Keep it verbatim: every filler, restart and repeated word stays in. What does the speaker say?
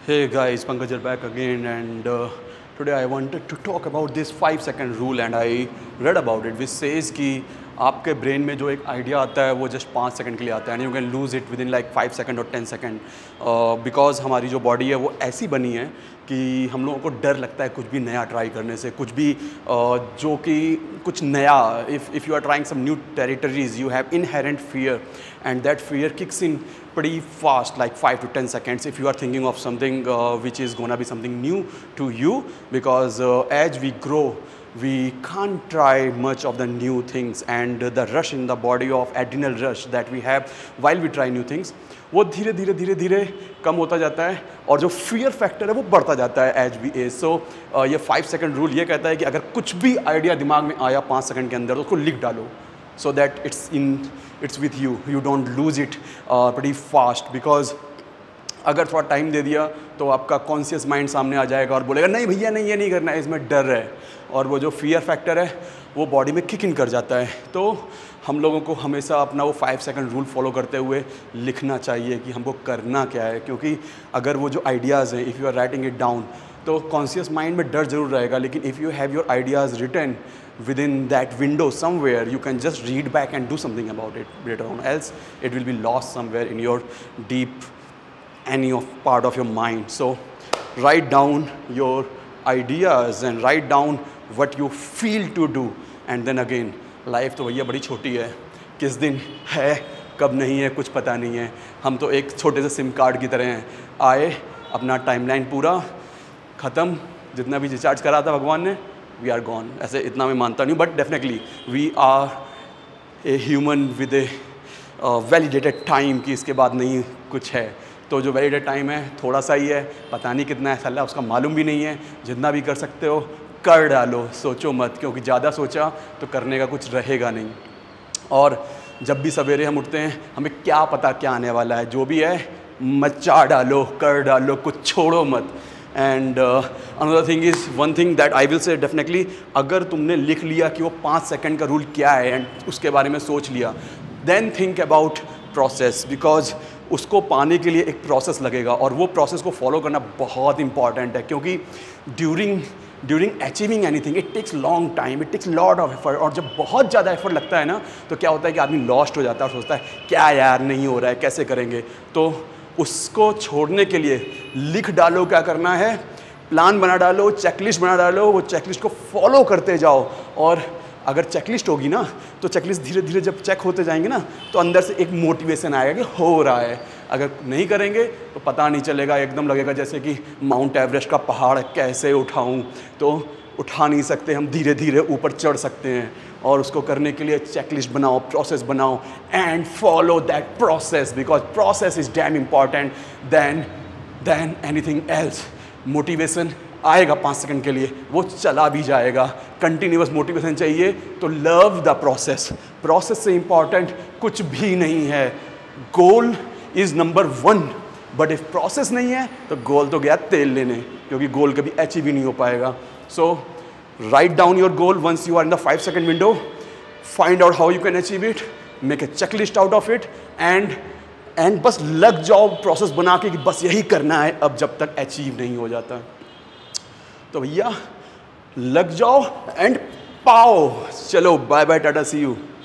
Hey guys, Pankaj are back again, and uh, today I wanted to talk about this five second rule, and I read about it which says कि आपके brain में जो एक idea आता है वो just पाँच second के लिए आता है, and you can lose it with in like five second और टेन सेकंड, बिकॉज हमारी जो बॉडी है वो ऐसी बनी है कि हम लोगों को डर लगता है कुछ भी नया ट्राई करने से, कुछ भी uh, जो कि कुछ नया, if if you are trying some new territories you have inherent fear, and that fear kicks in pretty fast, like five to ten seconds, if you are thinking of something uh, which is gonna be something new to you, because uh, as we grow we can't try much of the new things, and the rush in the body of adrenal rush that we have while we try new things, वो धीरे धीरे धीरे धीरे कम होता जाता है, और जो फियर फैक्टर है वो बढ़ता जाता है एज वी एज. सो ये फाइव सेकंड रूल ये कहता है कि अगर कुछ भी आइडिया दिमाग में आया पाँच सेकंड के अंदर तो उसको लिख डालो, so that it's in it's with you, you don't lose it uh, pretty fast, because अगर थोड़ा टाइम दे दिया तो आपका कॉन्शियस माइंड सामने आ जाएगा और बोलेगा नहीं भैया नहीं, ये नहीं करना है, इसमें डर है, और वो जो फियर फैक्टर है वो बॉडी में किक इन कर जाता है. तो हम लोगों को हमेशा अपना वो फाइव सेकंड रूल फॉलो करते हुए लिखना चाहिए कि हमको करना क्या है, क्योंकि अगर वो जो आइडियाज़ हैं, if you are writing it down, तो कॉन्शियस माइंड में डर ज़रूर रहेगा, लेकिन if you have your ideas written within that window somewhere, you can just read back and do something about it later on, else it will be lost somewhere in your deep any of part of your mind. So write down your ideas and write down what you feel to do, and then again life तो भैया बड़ी छोटी है, किस दिन है कब नहीं है कुछ पता नहीं है. हम तो एक छोटे से सिम कार्ड की तरह हैं, आए अपना टाइमलाइन पूरा ख़त्म, जितना भी रिचार्ज करा था भगवान ने, वी आर गॉन. ऐसे इतना मैं मानता नहीं, but definitely we are a human with a validated time कि इसके बाद नहीं कुछ है. तो जो वैलिडेटेड टाइम है थोड़ा सा ही है, पता नहीं कितना है साला, उसका मालूम भी नहीं है. जितना भी कर सकते हो कर डालो, सोचो मत, क्योंकि ज़्यादा सोचा तो करने का कुछ रहेगा नहीं. और जब भी सवेरे हम उठते हैं हमें क्या पता क्या आने वाला है, जो भी है मचा डालो, कर डालो, कुछ छोड़ो मत. And another thing is one thing that I will say definitely, अगर तुमने लिख लिया कि वो पाँच सेकंड का रूल क्या है एंड उसके बारे में सोच लिया, then think about process, because उसको पाने के लिए एक प्रोसेस लगेगा, और वो प्रोसेस को फॉलो करना बहुत इंपॉर्टेंट है, क्योंकि during during achieving anything it takes long time, it takes lot of effort. और जब बहुत ज़्यादा एफर्ट लगता है ना, तो क्या होता है कि आदमी लॉस्ट हो जाता है और सोचता है क्या यार नहीं हो रहा है, कैसे करेंगे. तो उसको छोड़ने के लिए लिख डालो क्या करना है, प्लान बना डालो, चेकलिस्ट बना डालो, वो चेकलिस्ट को फॉलो करते जाओ. और अगर चेकलिस्ट होगी ना तो चेकलिस्ट धीरे धीरे जब चेक होते जाएंगे ना तो अंदर से एक मोटिवेशन आएगा कि हो रहा है. अगर नहीं करेंगे तो पता नहीं चलेगा, एकदम लगेगा जैसे कि माउंट एवरेस्ट का पहाड़ कैसे उठाऊं, तो उठा नहीं सकते, हम धीरे धीरे ऊपर चढ़ सकते हैं. और उसको करने के लिए चेकलिस्ट बनाओ, प्रोसेस बनाओ, and follow that process, because process is damn important then then anything else. Motivation आएगा पाँच सेकंड के लिए, वो चला भी जाएगा. कंटिन्यूअस मोटिवेशन चाहिए तो लव द प्रोसेस. प्रोसेस से इम्पॉर्टेंट कुछ भी नहीं है. Goal is number one, but if process नहीं है तो गोल तो गया तेल लेने, क्योंकि गोल कभी अचीव ही नहीं हो पाएगा. सो write down your goal once you are in the five second window, find out how you can achieve it, make a checklist out of it, and and बस लग जाओ प्रोसेस बना के कि बस यही करना है अब जब तक अचीव नहीं हो जाता. तो भैया लग जाओ एंड पाओ. चलो बाय बाय, टाटा, सी यू.